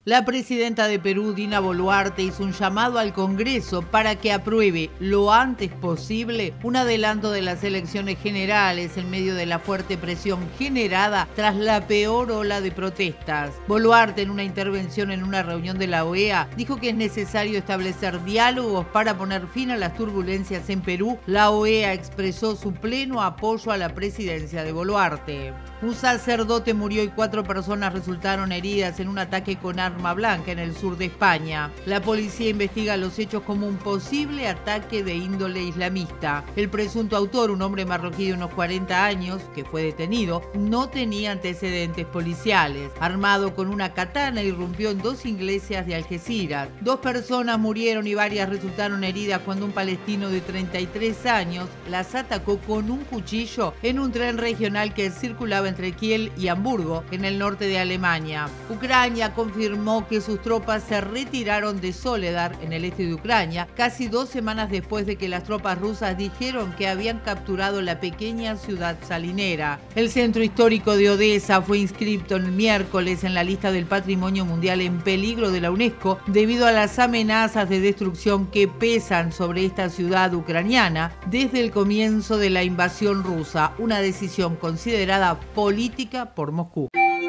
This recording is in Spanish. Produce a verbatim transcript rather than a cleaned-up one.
La presidenta de Perú, Dina Boluarte, hizo un llamado al Congreso para que apruebe lo antes posible un adelanto de las elecciones generales en medio de la fuerte presión generada tras la peor ola de protestas. Boluarte, en una intervención en una reunión de la O E A, dijo que es necesario establecer diálogos para poner fin a las turbulencias en Perú. La O E A expresó su pleno apoyo a la presidencia de Boluarte. Un sacerdote murió y cuatro personas resultaron heridas en un ataque con arma blanca en el sur de España. La policía investiga los hechos como un posible ataque de índole islamista. El presunto autor, un hombre marroquí de unos cuarenta años, que fue detenido, no tenía antecedentes policiales. Armado con una katana, irrumpió en dos iglesias de Algeciras. Dos personas murieron y varias resultaron heridas cuando un palestino de treinta y tres años las atacó con un cuchillo en un tren regional que circulaba entre Kiel y Hamburgo, en el norte de Alemania. Ucrania confirmó que sus tropas se retiraron de Soledar, en el este de Ucrania, casi dos semanas después de que las tropas rusas dijeron que habían capturado la pequeña ciudad salinera. El centro histórico de Odesa fue inscrito el miércoles en la lista del Patrimonio Mundial en Peligro de la UNESCO debido a las amenazas de destrucción que pesan sobre esta ciudad ucraniana desde el comienzo de la invasión rusa, una decisión considerada política por Moscú.